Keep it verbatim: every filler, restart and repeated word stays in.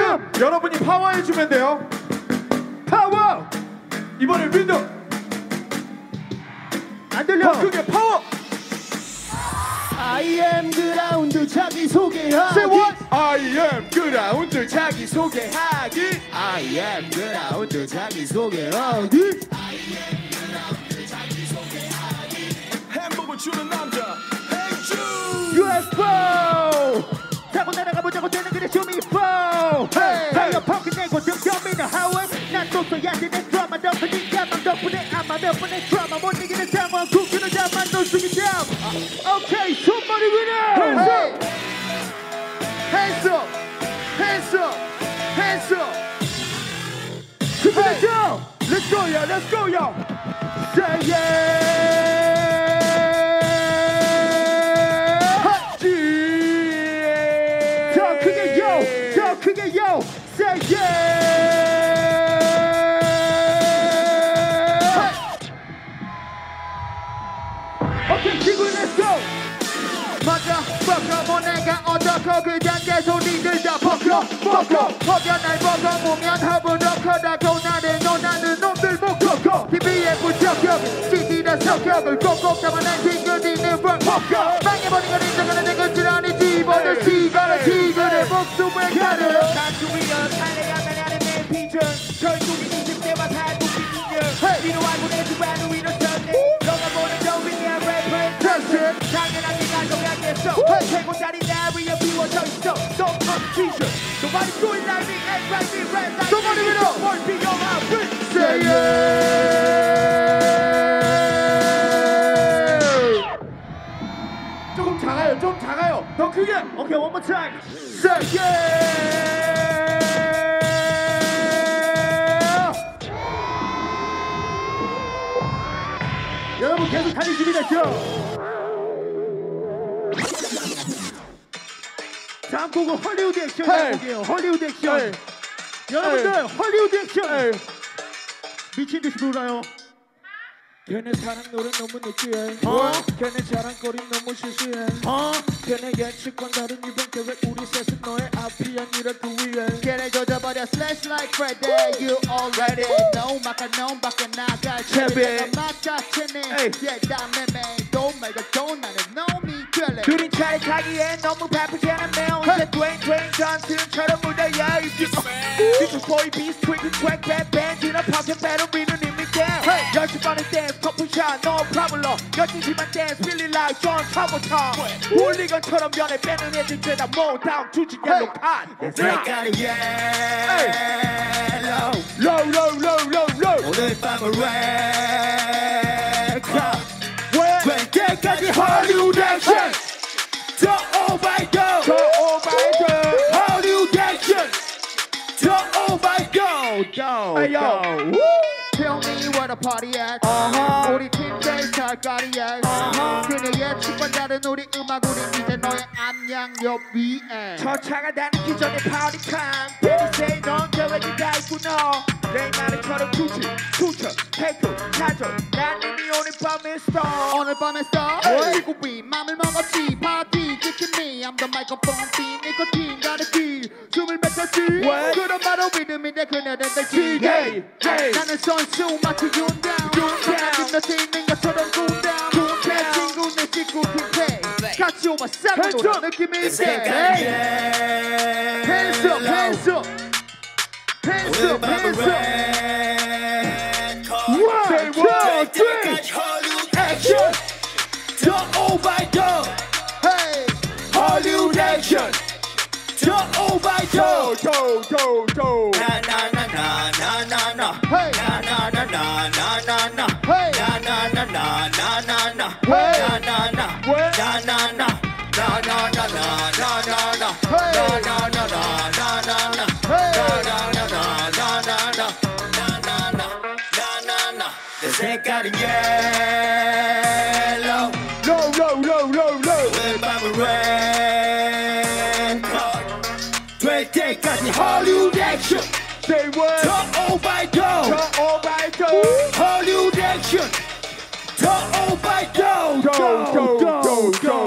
리듬. 여러분이 파워해주면 돼요. 파워. 이번에 리듬. 안 들려. 더 크게 파워. I am 그라운드 자기소개하기. Say what? I am 그라운드 자기소개하기. I am 그라운드 자기소개하기. 행복을 주는 남자 유에프오 타고 날아가보자고 되는 그래 주미포 파이어 펑크 내고 득점이는 하원 난 또 써야지 내 드라마 덮으니까 맘 덕분에 아마 몇 번의 드라마 못 이기는 상황 국기는 잠만 놓치기 참 오케이 손머리 위로 Hands up. Hands up. Hands up. 준비됐죠? Let's go yo. Let's go yo. Say yeah 더 크게 yo 더 크게 yo Say yeah 오케이 지구 let's go 맞아 버커 내가 어떡하 그 단계에서 니들 다 버커 버커 버겨 날 버거 보면 허브로 커다고 나를 논하는 놈들 못 걷고 티비에 부적격 씨디나 성격을 꼭꼭 담아낸 친구들은 버커 망해버린 건 인정하는 내 것들 아니지 모두 시간을 지그를 목숨을 가르 단추위어 살려야만 하는 내 비전 결국엔 이십 대와 살국기 인연 니로 알고 내 주변을 위로 쳤네 너가 보는 저 위에 representation 당연하게 가져가겠어 최고짜리 나 위에 비워져 있어 Don't competition Nobody do it like me and like me red like Somebody with us Won't be your mouth Say yeah 조금 작아요. 좀 작아요. 더 크게. Okay one more time Say yeah 여러분 계속 달릴 준비됐죠? 다음 곡은 헐리우드 액션 곡이에요. 헐리우드 액션. Hey. 여러분들 Hey. 헐리우드 액션. Hey. 미친 듯이 놀아요. 걔네 사랑 노래 너무 느끼해 어? 걔네 자랑거리 너무 시시해 어? 걔네 예측과 다른 이번 계획 우리 셋은 너의 앞이 아니라 그 위에 걔네 조져버려 slash like Friday. You already know 막아 놈 밖에 나갈 제비. 막자체네. Yeah 다음에 또 말고 또 나는 놈이 될래. 둘이 차례 타기에 너무 바쁘잖아 매우 이제 트윈 트윈 전승처럼 묻어야 입지 This boy beast twinkle twang bang bang 지나 pocket battery는 이미 down 열심히 하는 dance 커플샷 no problem 열심히만 dance really like John Travolta 홀리건처럼 연애 빼는 애들 죄다 모다운 주지 옐로우 칸 색깔이 yellow. Low low low low low. 오늘 밤은 red cup. 될 때까지 Hollywood action. 더 오바이도. 더 오바이드 Hollywood action. 더 오바이도. Hey yo Tell me where the party at. Uh-huh. 우리 팀 제일 잘까리 at. Uh-huh. 그녀의 축과 다른 우리 음악 우리 이제 너의 암양옆 위에. 저 차가 다니기 전에 party time Baby say 넌 계획이 다 있구나 내 말처럼 굳이 투척 테이크 사줘 난 이미 오늘 밤에 star 오늘 밤에 star. 지구 위 맘을 먹었지. 파티 지킨 me. I'm the microphone beat. 니코틴 가르기. 숨을 뱉었지. What? 그런 바로 믿음인데 그녀는 들지. Hey, hey. 나는 선수 마치 윤담. 윤담. 곁에 있는 것처럼 군담. 군담. 친구 내 친구 팀페. 같이 오마 Hands 싸고 up. 느낌이 있게. Hey. Hands up, hands up. Hands up, hands up. One, two, three. Action. 더 오바이도. Hey. Hollywood action. 더 오바이도. Go, go, go. Hey. Hey. Hey. 내 색깔이 yellow Low, low, low, low, low. 오늘 밤은 red 될 때까지 Hollywood action. Say what? 더 오바이도 더 오바이도. Hollywood action 더 오바이도 Go, go, go, go.